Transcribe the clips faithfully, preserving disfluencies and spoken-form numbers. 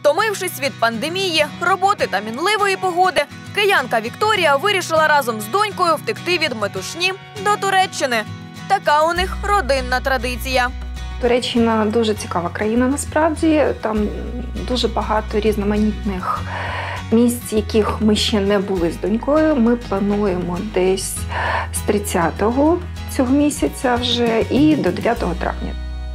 Втомившись від пандемії, роботи та мінливої погоди, киянка Вікторія вирішила разом з донькою втекти від метушні до Туреччини. Така у них родинна традиція. Туреччина дуже цікава країна насправді. Там дуже багато різноманітних місць, яких ми ще не були з донькою. Ми плануємо десь з тридцятого цього місяця вже і до дев'ятого травня.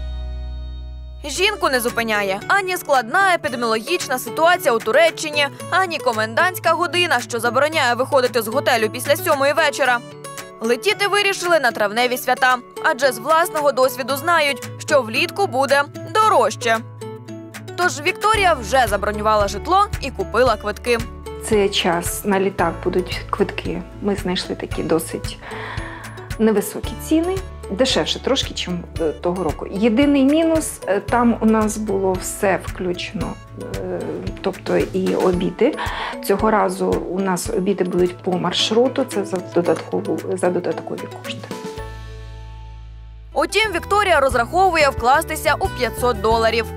Жінку не зупиняє ані складна епідеміологічна ситуація у Туреччині, ані комендантська година, що забороняє виходити з готелю після сьомої вечора. Летіти вирішили на травневі свята, адже з власного досвіду знають, що влітку буде дорожче. Тож Вікторія вже забронювала житло і купила квитки. Цей час на літак будуть квитки. Ми знайшли такі досить невисокі ціни. Дешевше трошки, ніж того року. Єдиний мінус – там у нас було все включено, тобто і обіди. Цього разу у нас обіди будуть по маршруту, це за, додаткову, за додаткові кошти. Утім, Вікторія розраховує вкластися у п'ятсот доларів.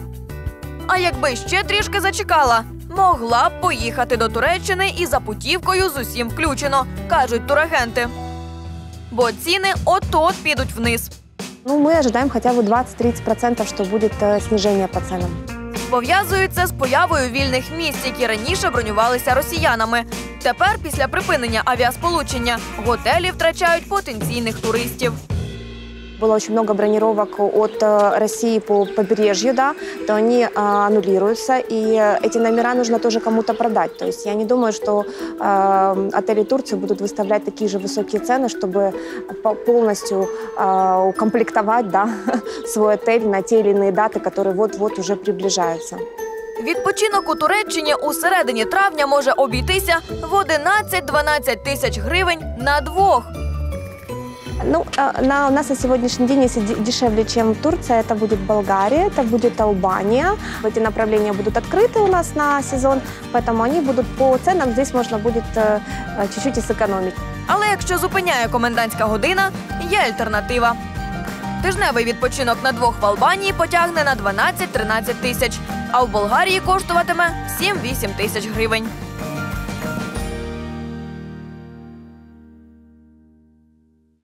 А якби ще трішки зачекала, могла б поїхати до Туреччини і за путівкою з усім включено, кажуть турагенти. Бо ціни от-от підуть вниз. Ну, ми очікуємо хоча б двадцять-тридцять відсотків, що буде зниження по цінам. Пов'язують це з появою вільних місць, які раніше бронювалися росіянами. Тепер, після припинення авіасполучення, готелі втрачають потенційних туристів. Было очень много бронировок от России по побережью, да, то они а, аннулируются, и эти номера нужно тоже кому-то продать. То есть я не думаю, что а, отели Турции будут выставлять такие же высокие цены, чтобы полностью а, укомплектовать, да, свой отель на те или иные даты, которые вот-вот уже приближаются. Відпочинок у Туреччині у середині травня може обійтися в одинадцять-дванадцять тисяч гривень на двох. Ну, на, у нас на сегодняшний день, если дешевле, чем Турция, это будет Болгария, это будет Албания. Эти направления будут открыты у нас на сезон, поэтому они будут по ценам, здесь можно будет чуть-чуть и сэкономить. Але якщо зупиняє комендантська година, є альтернатива. Тижневий відпочинок на двох в Албанії потягне на дванадцять-тринадцять тисяч, а в Болгарії коштуватиме сім-вісім тисяч гривень.